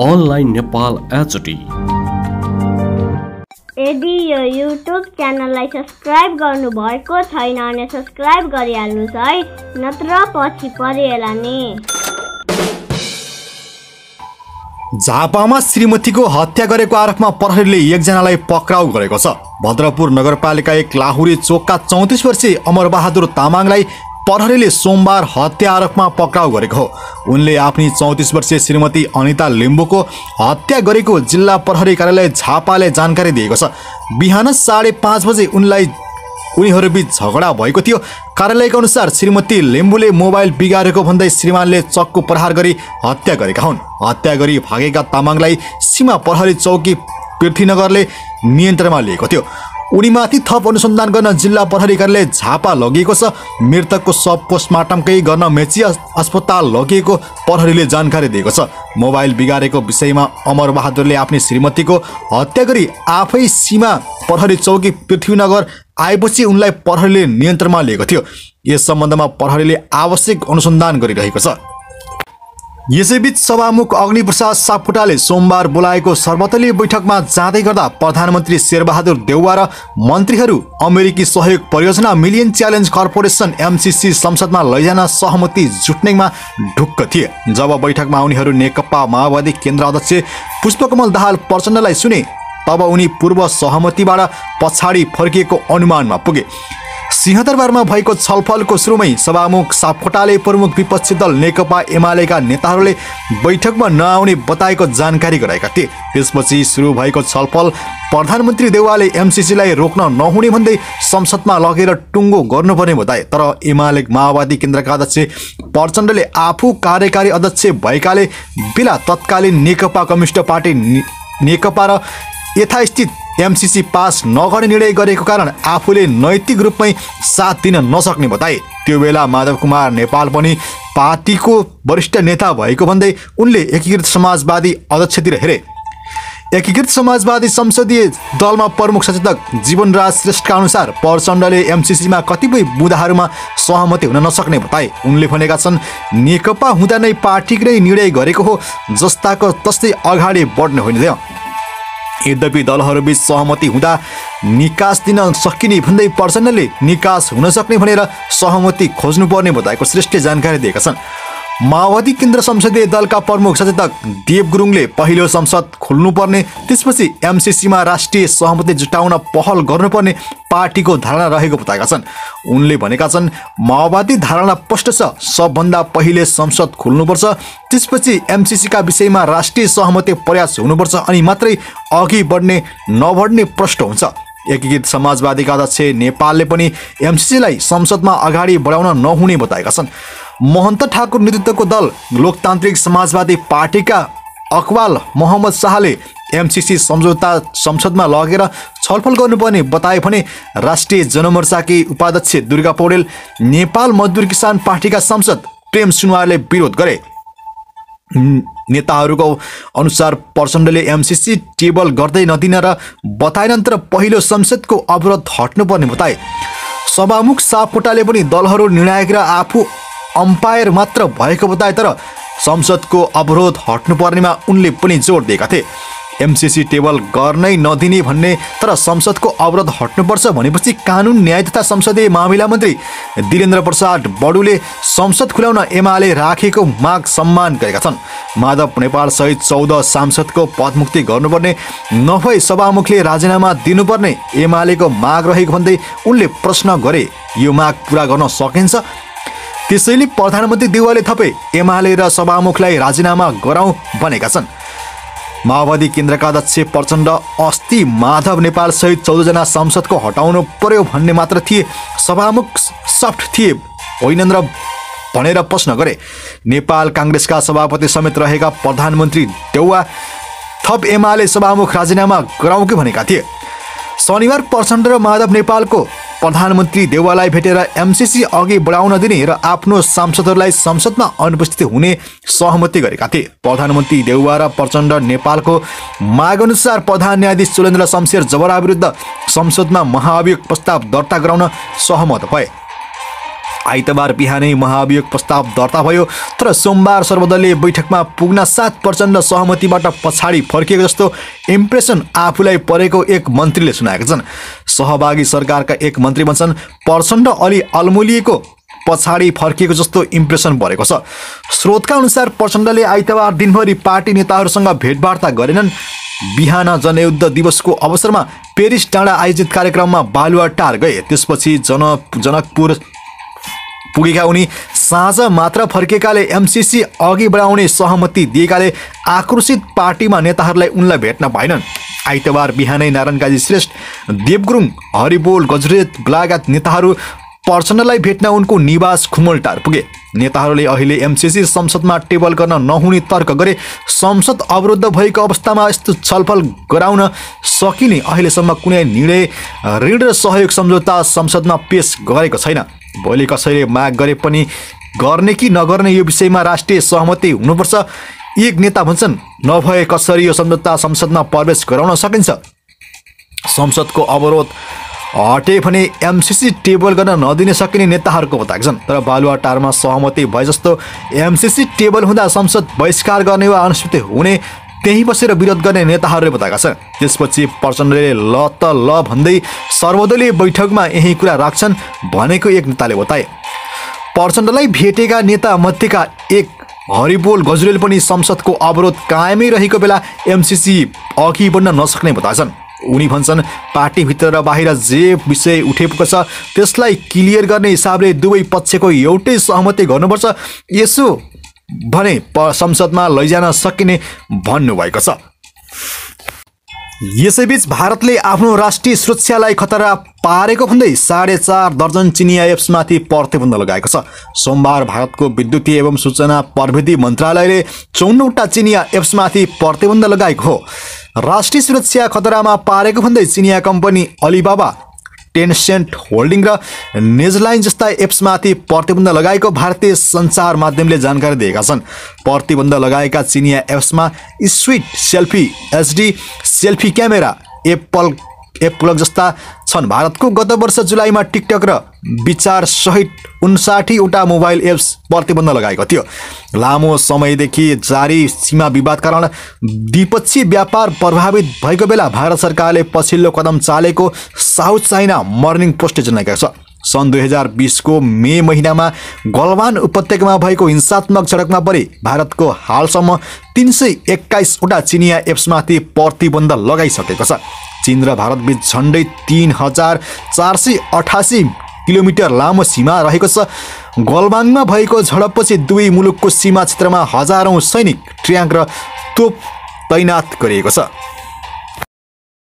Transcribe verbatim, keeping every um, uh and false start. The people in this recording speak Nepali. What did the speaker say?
Online Nepal HD. यदि यो युट्युब च्यानललाई सब्स्क्राइब गर्नुभएको छैन भने सब्स्क्राइब गरिहाल्नुहोस् है, नत्र पछि परिएला नि। झापामा श्रीमतीको हत्या गरेको आरोपमा प्रहरीले एकजनालाई पक्राउ गरेको छ। भद्रपुर नगरपालिका एक लाहुरे चोकका चौतिस वर्षीय अमरबहादुर तामाङलाई प्रहरीले सोमबार हत्या आरोपमा पक्राउ गरेको हो। उनले आफ्नी चौतिस वर्षीय श्रीमती अनिता लिम्बूको हत्या गरेको जिल्ला प्रहरी कार्यालय झापाले जानकारी दिएको छ। बिहान साढे पाँच बजे उनलाई उनीहरूबीच झगडा भएको थियो। कार्यालयका अनुसार श्रीमती लिम्बूले मोबाइल बिगारेको भन्दै श्रीमानले चक्कु प्रहार गरी हत्या गरेका हुन्। हत्या गरी भागेका तामाङलाई सीमा प्रहरी चौकी पृथ्वीनगरले नियन्त्रणमा लिएको थियो। उनीमाथि थप अनुसन्धान गर्न जिल्ला प्रहरी कार्यालय झापा लगिएको छ। मृतकको शव पोस्टमार्टमकै गर्न मेची अस्पताल लगिएको प्रहरीले जानकारी दिएको छ। मोबाइल बिगारेको विषयमा अमरबहादुरले आफ्नी श्रीमतीको हत्या गरी आफै सीमा प्रहरी चौकी पृथ्वीनगर आएपछि उनलाई प्रहरीले नियन्त्रणमा लिएको थियो। यस सम्बन्धमा प्रहरीले आवश्यक अनुसन्धान गरिरहेको छ। यसैबीच सभामुख अग्निप्रसाद सापकोटाले सोमबार बोलाएको सर्वदलीय बैठकमा जाँदै गर्दा प्रधानमन्त्री शेरबहादुर देउवा र मन्त्रीहरू अमेरिकी सहयोग परियोजना मिलियन च्यालेन्ज कर्पोरेसन एमसीसी संसदमा लैजान सहमति जुट्नेमा ढुक्क थिए। जब बैठकमा उनीहरू नेकपा माओवादी केन्द्र अध्यक्ष पुष्पकमल दाहाल प्रचण्डलाई सुने, तब उनी पूर्व सहमतिबाट पछाडि फर्किएको अनुमानमा पुगे। सिंहदरबारमा भएको छलफलको सुरुमै सभामुख सापकोटाले प्रमुख विपक्षी दल नेकपा एमालेका नेताहरूले बैठकमा नआउने बताएको जानकारी गराएका थिए। त्यसपछि सुरु भएको छलफल प्रधानमन्त्री देउवाले एमसीसीलाई रोक्न नहुने भन्दै संसदमा लगेर टुङ्गो गर्नुपर्ने बताए। तर एमाले माओवादी केन्द्रका अध्यक्ष प्रचण्डले आफू कार्यकारी अध्यक्ष भएकाले बेला तत्कालीन नेकपा कम्युनिस्ट पार्टी नेकपा र यथास्थित एमसीसी पास नगर्ने निर्णय गरेको कारण आफूले नैतिक रूपमै साथ दिन नसक्ने बताए। त्यो बेला माधव कुमार नेपाल पनि पार्टीको वरिष्ठ नेता भएको भन्दै उनले एकीकृत समाजवादी अध्यक्षतिर हेरे। एकीकृत समाजवादी संसदीय दलमा प्रमुख सचेतक जीवनराज श्रेष्ठका अनुसार प्रचण्डले एमसीसीमा कतिपय बुँदाहरूमा सहमति हुन नसक्ने बताए। उनले भनेका छन्, नेकपा हुँदा नै पार्टीले निर्णय गरेको हो, जस्ताको तस्तै अगाडि बढ्ने होइन। यद्यपि दलहरूबीच सहमति हुँदा निकास दिन सकिने भन्दै प्रचण्डले निकास हुन सक्ने भनेर सहमति खोज्नुपर्ने बताएको श्रेष्ठ जानकारी दिएका छन्। माओवादी केन्द्र संसदीय दलका प्रमुख सचेतक देव गुरुङले पहिलो संसद खोल्नुपर्ने, त्यसपछि एमसीसीमा राष्ट्रिय सहमति जुटाउन पहल गर्नुपर्ने पार्टीको धारणा रहेको बताएका छन्। उनले भनेका छन्, माओवादी धारणा स्पष्ट छ, सबभन्दा पहिले संसद खोल्नुपर्छ, त्यसपछि एमसीसीका विषयमा राष्ट्रिय सहमति प्रयास हुनुपर्छ, अनि मात्रै अघि बढ्ने नबढ्ने प्रश्न हुन्छ। एकीकृत समाजवादीका अध्यक्ष नेपालले पनि एमसीसीलाई संसदमा अगाडि बढाउन नहुने बताएका छन्। महन्त ठाकुर नेतृत्वको दल लोकतान्त्रिक समाजवादी पार्टीका अकवाल मोहम्मद शाहले एमसीसी सम्झौता संसदमा लगेर छलफल गर्नुपर्ने बताए भने राष्ट्रिय जनमोर्चाकी उपाध्यक्ष दुर्गा पौडेल, नेपाल मजदुर किसान पार्टीका सांसद प्रेम सुनवारले विरोध गरे। नेताहरूको अनुसार प्रचण्डले एमसीसी टेबल गर्दै नदिन र बताएनन्तर पहिलो संसदको अवरोध हट्नुपर्ने बताए। सभामुख सापकोटाले पनि दलहरू निर्णायक र आफू अम्पायर मात्र भएको बताए, तर संसदको अवरोध हट्नुपर्नेमा उनले पनि जोड दिएका थिए। एमसीसी टेबल गर्नै नदिने भन्ने तर संसदको अवरोध हट्नुपर्छ भनेपछि कानुन न्याय तथा संसदीय मामिला मन्त्री दिलेन्द्र प्रसाद बडुले संसद खुलाउन एमाले राखेको माग सम्मान गरेका छन्। माधव नेपाल सहित चौध सांसदको पदमुक्ति गर्नुपर्ने, नभए सभामुखले राजीनामा दिनुपर्ने एमालेको माग रहेको भन्दै उनले प्रश्न गरे, यो माग पूरा गर्न सकिन्छ? त्यसैले प्रधानमन्त्री देउवाले थपे एमाले र सभामुखलाई राजीनामा गराउँ भनेका छन्। माओवादी केन्द्रका अध्यक्ष प्रचण्ड अस्ति माधव नेपाल सहित चौधजना सांसदको हटाउनु पर्यो भन्ने मात्र थिए, सभामुख सफ्ट थिए होइनन् र भनेर प्रश्न गरे। नेपाल काङ्ग्रेसका सभापति समेत रहेका प्रधानमन्त्री देउवा थप एमाले सभामुख राजीनामा गराउँ कि भनेका थिए। शनिबार प्रचण्ड र माधव नेपालको प्रधानमन्त्री देउवालाई भेटेर एमसीसी अघि बढाउन दिने र आफ्नो सांसदहरूलाई संसदमा अनुपस्थित हुने सहमति गरेका थिए। प्रधानमन्त्री देउवा र प्रचण्ड नेपालको माग अनुसार प्रधान न्यायाधीश चुलेन्द्र शमशेर जबरा विरुद्ध संसदमा महाभियोग प्रस्ताव दर्ता गराउन सहमत भए। आइतबार बिहानै महाभियोग प्रस्ताव दर्ता भयो, तर सोमबार सर्वदलीय बैठकमा पुग्न सात प्रचण्ड सहमतिबाट पछाडि फर्किएको जस्तो इम्प्रेसन आफूलाई परेको एक मन्त्रीले सुनाएका छन्। सहभागी सरकारका एक मन्त्री भन्छन् प्रचण्ड अलि अलमुलिएको पछाडि फर्किएको जस्तो इम्प्रेसन परेको छ। स्रोतका अनुसार प्रचण्डले आइतबार दिनभरि पार्टी नेताहरूसँग भेटवार्ता गरेनन्। बिहान जनयुद्ध दिवसको अवसरमा पेरिस डाँडा आयोजित कार्यक्रममा बालुवाटार गए, त्यसपछि जन जनकपुर पुगेका उनी साँझ मात्र फर्केकाले एमसिसी अघि बढाउने सहमति दिएकाले आक्रोशित पार्टीमा नेताहरूलाई उनलाई भेट्न पाएनन्। आइतबार बिहानै नारायण काजी श्रेष्ठ, देवगुरुङ, हरिबोल गजरेत लगायत नेताहरू प्रचण्डलाई भेट्न उनको निवास खुमलटार पुगे। नेताहरूले अहिले एमसिसी संसदमा टेबल गर्न नहुने तर्क गरे। संसद अवरुद्ध भएको अवस्थामा यस्तो छलफल गराउन सकिने अहिलेसम्म कुनै निर्णय ऋण र सहयोग सम्झौता संसदमा पेश गरेको छैन। भोलि कसैले माग गरे पनि गर्ने कि नगर्ने यो विषयमा राष्ट्रिय सहमति हुनुपर्छ। एक नेता भन्छन् नभए कसरी यो सम्झौता संसदमा प्रवेश गराउन सकिन्छ। संसदको अवरोध हटे भने एमसिसी टेबल गर्न नदिन सकिने नेताहरूको बताएका छन्। तर बालुवाटारमा सहमति भए जस्तो एमसिसी टेबल हुँदा संसद बहिष्कार गर्ने वा अनुष्ठित हुने त्यही बसेर विरोध गर्ने नेताहरूले बताएका छन्। त्यसपछि प्रचण्डले ल त ल भन्दै सर्वदलीय बैठकमा यही कुरा राख्छन् भनेको एक नेताले बताए। प्रचण्डलाई भेटेका नेता मध्येका एक हरिबोल गजरेल पनि संसदको अवरोध कायमै रहेको बेला एमसिसी अघि बढ्न नसक्ने बताएछन्। उनी भन्छन् पार्टीभित्र र बाहिर जे विषय उठेको छ त्यसलाई क्लियर गर्ने हिसाबले दुवै पक्षको एउटै सहमति गर्नुपर्छ, यसो भने संसदमा लैजान सकिने भन्नुभएको छ। यसैबीच भारतले आफ्नो राष्ट्रिय सुरक्षालाई खतरा पारेको भन्दै साढे चार दर्जन चिनिया एप्समाथि प्रतिबन्ध लगाएको छ। सोमबार भारतको विद्युतीय एवं सूचना प्रविधि मन्त्रालयले चौन्नवटा चिनिया एप्समाथि प्रतिबन्ध लगाएको हो। राष्ट्रिय सुरक्षा खतरामा पारेको भन्दै चिनिया कम्पनी अलिबाबा, टेन्सेन्ट होल्डिङ र नेजलाइन जस्ता एप्समाथि प्रतिबन्ध लगाएको भारतीय सञ्चार माध्यमले जानकारी दिएका छन्। प्रतिबन्ध लगाएका चिनिया एप्समा sweet selfie, HD selfie camera, Apple app plug जस्ता छन्। भारतको गत वर्ष जुलाईमा टिकटक र विचार सहित उन्साठीवटा मोबाइल एप्स प्रतिबन्ध लगाएको थियो। लामो समयदेखि जारी सीमा विवाद कारण द्विपक्षीय व्यापार प्रभावित भएको बेला भारत सरकारले पछिल्लो कदम चालेको साउथ चाइना मर्निङ पोस्टले जनाएको छ। सन् दुई हजार बिसको मे महिनामा गलवान उपत्यकामा भएको हिंसात्मक झडपमा परि भारतको हालसम्म तीन सय एक्काइसवटा चिनिया एप्समाथि प्रतिबन्ध लगाइसकेको छ। चीन र भारतबीच झन्डै तीन हजार चार सय अठासी किलोमिटर लामो सीमा रहेको छ। गलवानमा भएको झडपपछि दुवै मुलुकको सीमा क्षेत्रमा हजारौं सैनिक, ट्याङ्क र तोप तैनात गरिएको छ।